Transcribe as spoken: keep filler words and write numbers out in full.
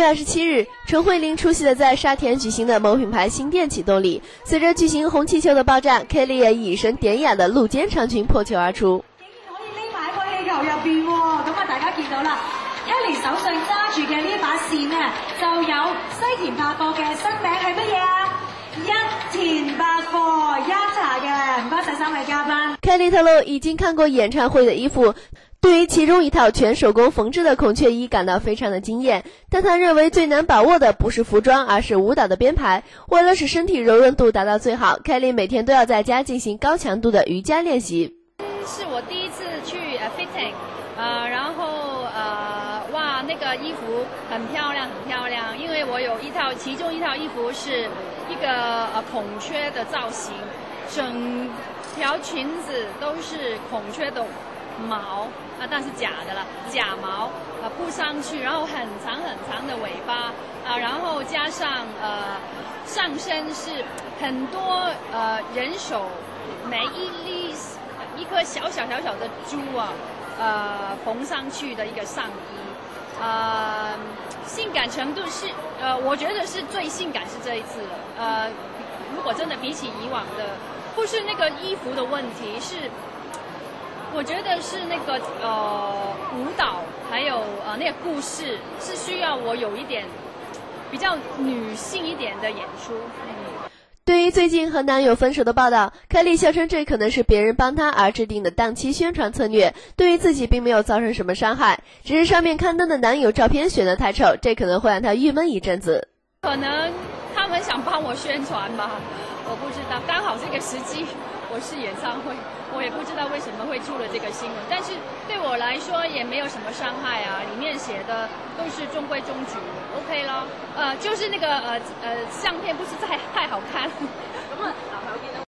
二十七日，陈慧琳出席了在沙田举行的某品牌新店启动礼。随着巨型红气球的爆炸 ，Kelly 也以一身典雅的露肩长裙破球而出。 竟然可以匿埋喺個氣球入邊喎，咁啊大家見到啦 ，Kelly 手上揸住嘅呢把扇咧，就有西田百貨嘅新名係乜嘢啊？一田百貨一茶嘅，唔該晒三位嘉賓。 Kelly 透露已經看過演唱會的衣服。对于其中一套全手工缝制的孔雀衣感到非常的惊艳，但他认为最难把握的不是服装，而是舞蹈的编排。为了使身体柔韧度达到最好 ，Kelly 每天都要在家进行高强度的瑜伽练习。 是我第一次去呃 fitting， 呃，然后呃，哇，那个衣服很漂亮，很漂亮。因为我有一套，其中一套衣服是一个呃孔雀的造型，整条裙子都是孔雀的毛啊，但是假的了，假毛啊铺上去，然后很长很长的尾巴啊，然后加上呃上身是很多呃人手每一粒一颗小小小小的珠啊，呃缝上去的一个上衣，呃性感程度是呃我觉得是最性感是这一次了，呃如果真的比起以往的，不是那个衣服的问题是。我觉得是那个呃舞蹈，还有呃那个故事，是需要我有一点比较女性一点的演出。嗯、 对于最近和男友分手的报道，凯莉笑称这可能是别人帮她而制定的档期宣传策略，对于自己并没有造成什么伤害，只是上面刊登的男友照片选得太丑，这可能会让她郁闷一阵子。 可能他们想帮我宣传吧，我不知道，刚好这个时机我是演唱会。我也不知道为什么会出了这个新闻，但是对我来说也没有什么伤害啊。里面写的都是中规中矩 ，OK 咯。呃，就是那个呃呃相片不是太太好看。咁啊，男朋友見到。